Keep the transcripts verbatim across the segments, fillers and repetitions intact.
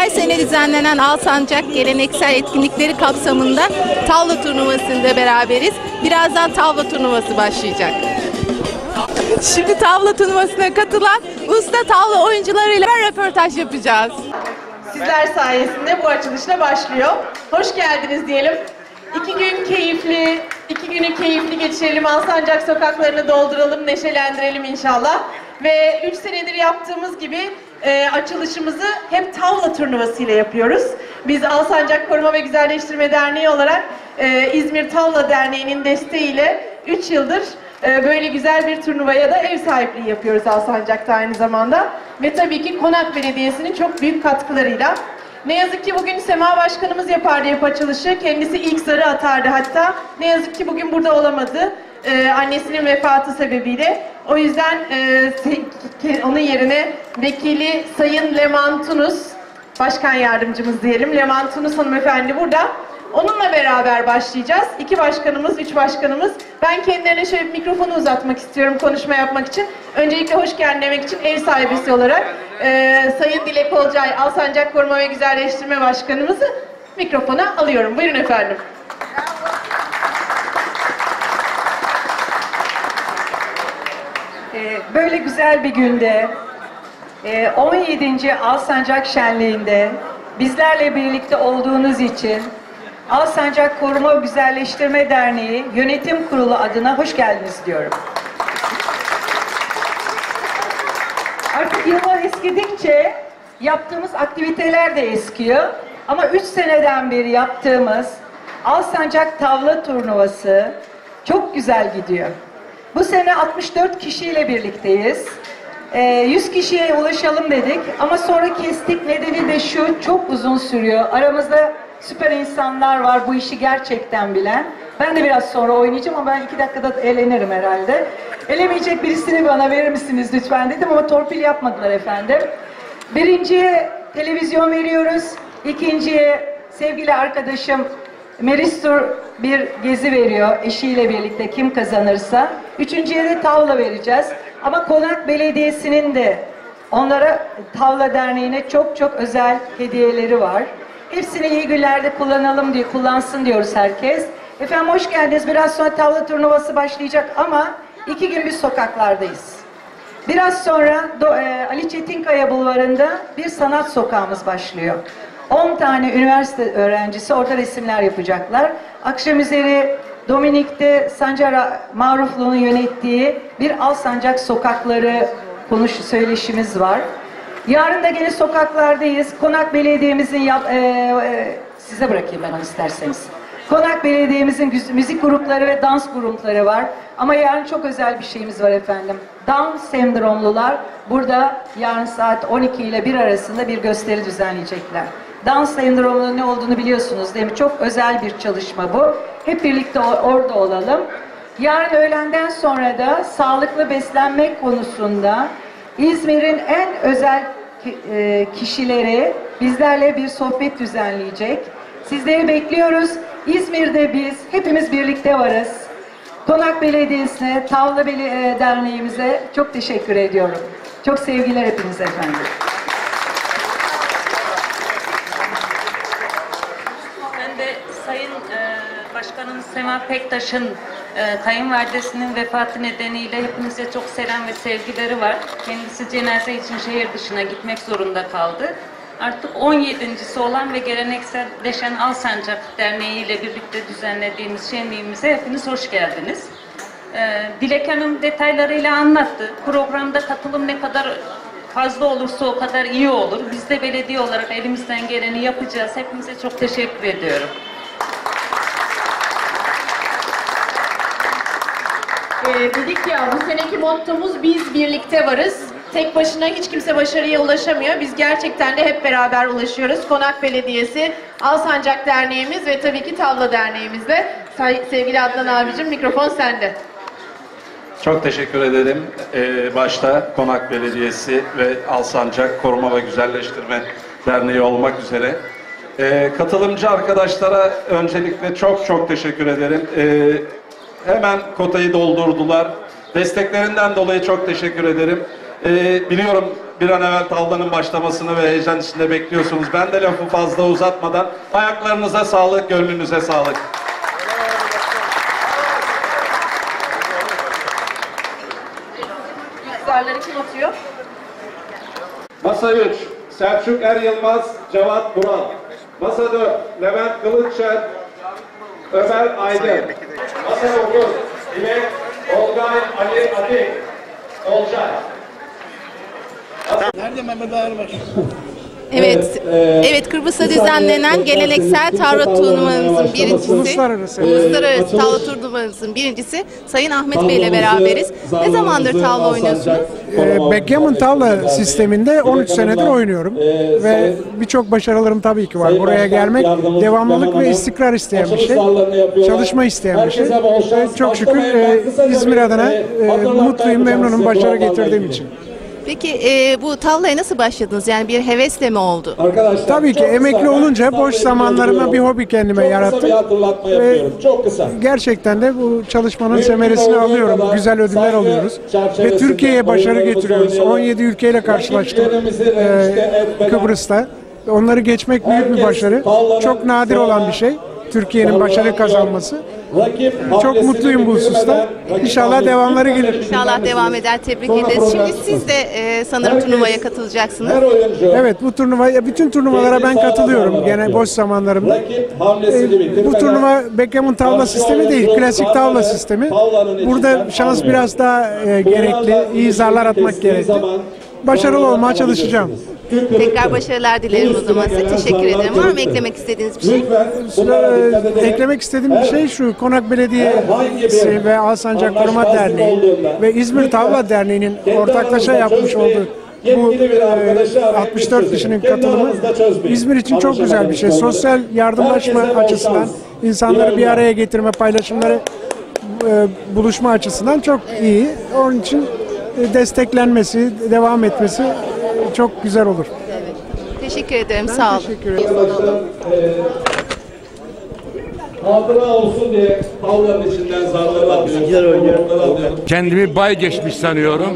her sene düzenlenen Alsancak geleneksel etkinlikleri kapsamında tavla turnuvasında beraberiz. Birazdan tavla turnuvası başlayacak. Şimdi tavla turnuvasına katılan usta tavla oyuncularıyla röportaj yapacağız. Sizler sayesinde bu açılışla başlıyor. Hoş geldiniz diyelim. İki gün keyifli, iki günü keyifli geçirelim. Alsancak sokaklarını dolduralım, neşelendirelim inşallah. Ve üç senedir yaptığımız gibi e, açılışımızı hep tavla turnuvası ile yapıyoruz. Biz Alsancak Koruma ve Güzelleştirme Derneği olarak e, İzmir Tavla Derneği'nin desteğiyle üç yıldır e, böyle güzel bir turnuvaya da ev sahipliği yapıyoruz Alsancak'ta aynı zamanda. Ve tabii ki Konak Belediyesi'nin çok büyük katkılarıyla. Ne yazık ki bugün Sema Başkanımız yapardı hep açılışı. Kendisi ilk zarı atardı hatta. Ne yazık ki bugün burada olamadı. Ee, annesinin vefatı sebebiyle. O yüzden e, onun yerine vekili Sayın Leman Tunus, başkan yardımcımız diyelim. Leman Tunus hanımefendi burada. Onunla beraber başlayacağız. İki başkanımız, üç başkanımız. Ben kendilerine şöyle bir mikrofonu uzatmak istiyorum konuşma yapmak için. Öncelikle hoş geldin demek için ev sahibisi olarak e, Sayın Dilek Olcay, Alsancak Koruma ve Güzelleştirme Başkanımızı mikrofona alıyorum. Buyurun efendim. Böyle güzel bir günde, on yedinci Alsancak Şenliği'nde bizlerle birlikte olduğunuz için Alsancak Koruma ve Güzelleştirme Derneği Yönetim Kurulu adına hoş geldiniz diyorum. Artık yıllar eskidikçe yaptığımız aktiviteler de eskiyor. Ama üç seneden beri yaptığımız Alsancak Tavla Turnuvası çok güzel gidiyor. Bu sene altmış dört kişiyle birlikteyiz. yüz kişiye ulaşalım dedik ama sonra kestik. Nedeni de şu, çok uzun sürüyor. Aramızda süper insanlar var bu işi gerçekten bilen. Ben de biraz sonra oynayacağım ama ben iki dakikada eğlenirim herhalde. Elemeyecek birisini bana verir misiniz lütfen dedim ama torpil yapmadılar efendim. Birinciye televizyon veriyoruz. İkinciye sevgili arkadaşım Meristur bir gezi veriyor eşiyle birlikte kim kazanırsa. Üçüncüye de tavla vereceğiz. Ama Konak Belediyesi'nin de onlara Tavla Derneği'ne çok çok özel hediyeleri var. Hepsini iyi günlerde kullanalım diye kullansın diyoruz herkes. Efendim hoş geldiniz. Biraz sonra tavla turnuvası başlayacak ama iki gün biz sokaklardayız. Biraz sonra Do e, Ali Çetinkaya Bulvarı'nda bir sanat sokağımız başlıyor. on tane üniversite öğrencisi orada resimler yapacaklar. Akşam üzeri Dominik'te Sancar Maruflu'nun yönettiği bir Alsancak sokakları konuş söyleşimiz var. Yarın da gene sokaklardayız. Konak Belediye'mizin yap, e, e, size bırakayım ben onu isterseniz. Konak Belediye'mizin müzik grupları ve dans grupları var. Ama yarın çok özel bir şeyimiz var efendim. Down sendromlular burada yarın saat on iki ile bir arasında bir gösteri düzenleyecekler. Down sendromunun ne olduğunu biliyorsunuz değil mi? Çok özel bir çalışma bu. Hep birlikte orada olalım. Yarın öğlenden sonra da sağlıklı beslenme konusunda İzmir'in en özel kişileri bizlerle bir sohbet düzenleyecek. Sizleri bekliyoruz. İzmir'de biz hepimiz birlikte varız. Konak Belediyesi'ne, Tavla Derneğimize çok teşekkür ediyorum. Çok sevgiler hepinize efendim. Ben de Sayın e, Başkanım Sema Pektaş'ın e, kayınvalidesinin vefatı nedeniyle hepinize çok selam ve sevgileri var. Kendisi cenaze için şehir dışına gitmek zorunda kaldı. Artık on yedincisi olan ve gelenekselleşen Alsancak Derneği ile birlikte düzenlediğimiz şenliğimize hepiniz hoş geldiniz. Ee, Dilek Hanım detaylarıyla anlattı. Programda katılım ne kadar fazla olursa o kadar iyi olur. Biz de belediye olarak elimizden geleni yapacağız. Hepinize çok teşekkür ediyorum. Ee, dedik ya bu seneki mottomuz biz birlikte varız. Tek başına hiç kimse başarıya ulaşamıyor. Biz gerçekten de hep beraber ulaşıyoruz. Konak Belediyesi, Alsancak Derneğimiz ve tabii ki Tavla Derneğimizle. Sevgili Adnan abicim mikrofon sende. Çok teşekkür ederim. Ee, başta Konak Belediyesi ve Alsancak Koruma ve Güzelleştirme Derneği olmak üzere. Ee, katılımcı arkadaşlara öncelikle çok çok teşekkür ederim. Ee, hemen kotayı doldurdular. Desteklerinden dolayı çok teşekkür ederim. Ee, biliyorum bir an evvel tavlanın başlamasını ve heyecan içinde bekliyorsunuz. Ben de lafı fazla uzatmadan ayaklarınıza sağlık, gönlünüze sağlık. İlk zarları kim atıyor? Masa üç, Selçuk Er Yılmaz, Cevat Bural. Masa dört, Levent Kılıçşer, Ömer Aydın. Masa dokuz, Dilek, Olgay Ali Atik, Olcay. Evet, evet Kıbrıs'ta düzenlenen geleneksel tavla turnuvamızın birincisi, Uluslararası. uluslararası tavla turnuvamızın birincisi Sayın Ahmet Bey ile beraberiz. Ne zamandır tavla oynuyorsunuz? Ee, Backgammon tavla sisteminde on üç senedir oynuyorum ve birçok başarılarım tabii ki var. Buraya gelmek devamlılık ve istikrar isteyen bir şey, çalışma isteyen bir şey. Ve çok şükür e, İzmir adına e, mutluyum, memnunum başarı getirdiğim için. Peki e, bu tavlaya nasıl başladınız? Yani bir hevesle mi oldu? Tabii ki emekli olunca boş zamanlarıma bir hobi kendime yarattım ve gerçekten de bu çalışmanın semeresini alıyorum. Güzel ödüller alıyoruz ve Türkiye'ye başarı getiriyoruz. on yedi ülkeyle karşılaştım e, Kıbrıs'ta. Onları geçmek büyük bir başarı. Çok nadir olan bir şey. Türkiye'nin başarı kazanması. Çok mutluyum bu hususta. İnşallah devamları gelir. İnşallah devam eder. Tebrik ederiz. Şimdi siz de e, sanırım turnuvaya katılacaksınız. Evet, bu turnuvaya, bütün turnuvalara ben katılıyorum gene boş zamanlarımda. E, bu turnuva Backgammon tavla sistemi değil, klasik tavla sistemi. Burada şans biraz daha e, gerekli, iyi zarlar atmak gerekli. Başarılı olmaya çalışacağım. Tekrar başarılar dilerim o zaman size. Teşekkür ederim. Var mı eklemek istediğiniz bir şey? Ee, eklemek istediğim bir şey şu, Konak Belediyesi ve Alsancak Koruma Derneği ve İzmir Tavla Derneği'nin ortaklaşa yapmış olduğu bu e, altmış dört kişinin katılımı İzmir için çok güzel bir şey. Sosyal yardımlaşma açısından, insanları bir araya getirme, paylaşımları e, buluşma açısından çok iyi. Onun için e, desteklenmesi, devam etmesi e, çok güzel olur. Teşekkür ederim. Sağ olun. Teşekkür ederim. Hatıra olsun diye tavlanın içinden zarları atıyoruz. Kendimi bay geçmiş sanıyorum.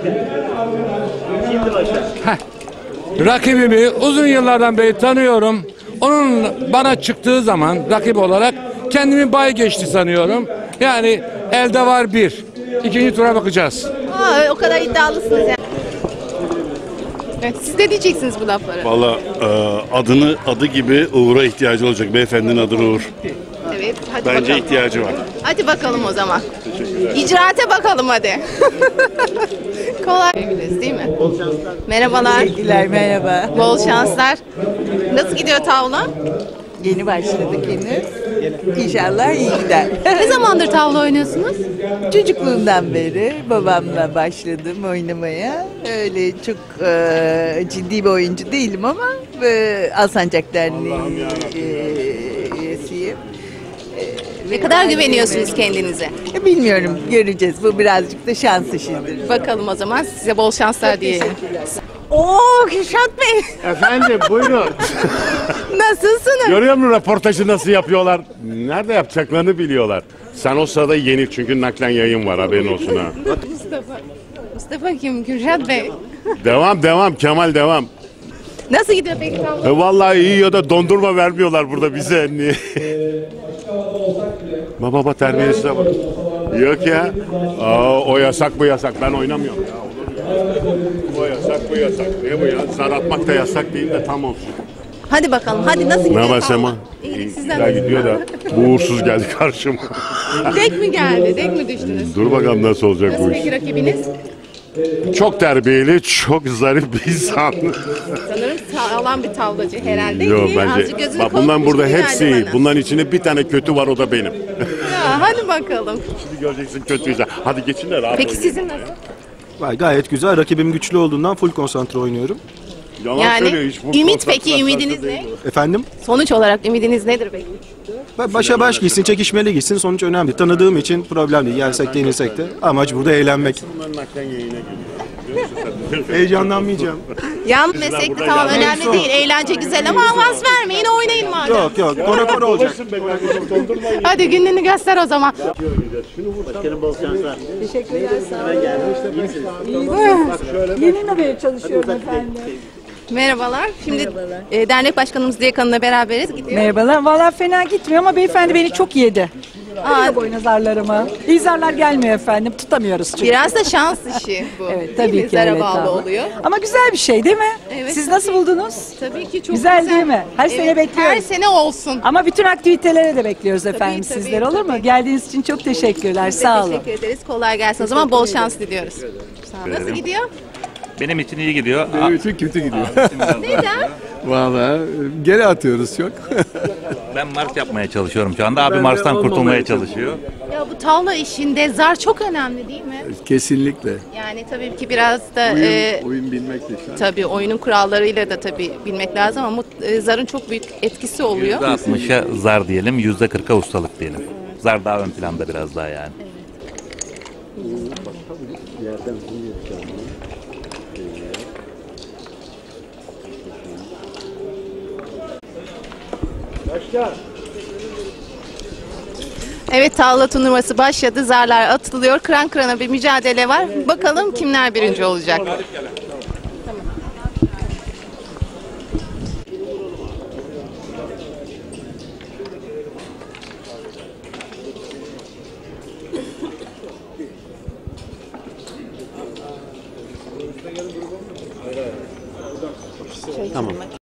Heh. Rakibimi uzun yıllardan beri tanıyorum. Onun bana çıktığı zaman rakip olarak kendimi bay geçti sanıyorum. Yani elde var bir. İkinci tura bakacağız. Aa, o kadar iddialısınız yani. Evet, siz de diyeceksiniz bu lafları. Valla e, adını adı gibi Uğur'a ihtiyacı olacak. Beyefendinin adı Uğur. Evet, hadi Bence bakalım. ihtiyacı var. Hadi bakalım o zaman. İcraate bakalım hadi. Kolay gelsin değil mi? Merhabalar. Teşekkürler, merhaba. Bol şanslar. Nasıl gidiyor tavla? Yeni başladık henüz. İnşallah iyi gider. Ne zamandır tavla oynuyorsunuz? Çocukluğumdan beri babamla başladım oynamaya. Öyle çok e, ciddi bir oyuncu değilim ama e, Alsancak Derneği e, üyesiyim. Ne kadar güveniyorsunuz kendinize? E, bilmiyorum, göreceğiz. Bu birazcık da şans işidir. Bakalım o zaman size bol şanslar diyelim. Oo, Kürşat Bey! Efendim buyurun. Nasılsınız? Görüyor musun röportajı nasıl yapıyorlar? Nerede yapacaklarını biliyorlar. Sen o sırada yenil çünkü naklen yayın var haberin olsun ha. Mustafa. Mustafa kim? Kürşat Bey. Devam devam Kemal devam. Nasıl gidiyor peki tavla? E, vallahi iyi ya da dondurma vermiyorlar burada bize. Niye? Baba baba terbiyesize bak. Yok ya. Aa, o yasak bu yasak. Ben oynamıyorum ya. O yasak bu yasak. Ne bu ya? Zar atmak da yasak değil de tam olsun. Hadi bakalım. Hadi nasıl gidiyor Ne var tavla? Sema? İyilik sizden. Güzel gidiyor da bu uğursuz geldi karşıma. Dek mi geldi? Dek mi düştünüz? Dur bakalım nasıl olacak Nasıl bu iş. peki rakibiniz? Çok terbiyeli, çok zarif bir insan. Sanırım sağlam bir tavlacı herhalde. Yok ki bence. azıcık gözünü Bak bundan korkmuş burada gibi hepsi geldi iyi. bana. Bunların içinde bir tane kötü var o da benim. Ya, hadi bakalım. Şimdi göreceksin kötüyse. Hadi geçin de rahat Peki oynayın. sizin nasıl? Vay, gayet güzel. Rakibim güçlü olduğundan full konsantre oynuyorum. Yalan söylüyor, Yani hiç bu ümit konsantrasyon peki ümidiniz değil. ne? Efendim? Sonuç olarak ümidiniz nedir peki? Başa baş gitsin, çekişmeli gitsin. Sonuç önemli. Tanıdığım için problem değil. Yensek de yenilsek de. Amaç burada eğlenmek. Bunların naklen yayına geliyor. Görüyorsun sen. Heyecanlanmayacağım. Yan meslekli tamam önemli değil. Eğlence güzel ama avans vermeyin, oynayın madem. Yok yok. Kora kora olacak. Hadi gününü göster o zaman. Yeni nöbeye çalışıyorum efendim. Merhabalar. Şimdi e, dernek başkanımız Dilek Hanım'la beraberiz. Gidiyor. Merhabalar. Valla fena gitmiyor ama beyefendi beni çok yedi. Aa, Aa, boy nazarlarımı. İyi zarlar gelmiyor efendim. Tutamıyoruz çünkü. biraz da şans işi bu. Evet Değil tabii mi? ki. Zara evet, bağlı ama. oluyor. Ama güzel bir şey değil mi? Evet, Siz tabii. nasıl buldunuz? Tabii ki çok Güzel, güzel. değil mi? Her sene bekliyoruz. Her sene olsun. Ama bütün aktivitelere de bekliyoruz efendim tabii, sizler olur mu? tabii. Geldiğiniz için çok teşekkürler. Sağ olun. Teşekkür ederiz. Kolay gelsin. O zaman bol şans diliyoruz. Sağ olun. Nasıl gidiyor? Benim için iyi gidiyor. Benim için kötü gidiyor. Neden? Vallahi geri atıyoruz çok. Ben Mars yapmaya çalışıyorum şu anda. Abi Ben de Mars'tan olmamaya kurtulmaya çalışıyorum. çalışıyor. Ya bu tavla işinde zar çok önemli değil mi? Kesinlikle. Yani tabii ki biraz da Oyun, e, oyun bilmek de şart. tabii oyunun kurallarıyla da tabii bilmek lazım ama e, zarın çok büyük etkisi oluyor. yüzde altmışa zar diyelim, yüzde kırka ustalık diyelim. Zar daha ön planda biraz daha yani. Evet, tavla turnuvası başladı. Zarlar atılıyor. Kıran kırana bir mücadele var. Bakalım kimler birinci olacak. Tamam.